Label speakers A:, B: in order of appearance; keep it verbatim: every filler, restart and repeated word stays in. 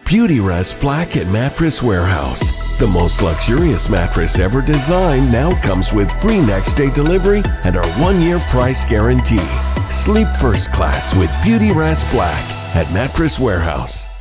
A: Beautyrest Black at Mattress Warehouse. The most luxurious mattress ever designed now comes with free next day delivery and our one-year price guarantee. Sleep first class with Beautyrest Black at Mattress Warehouse.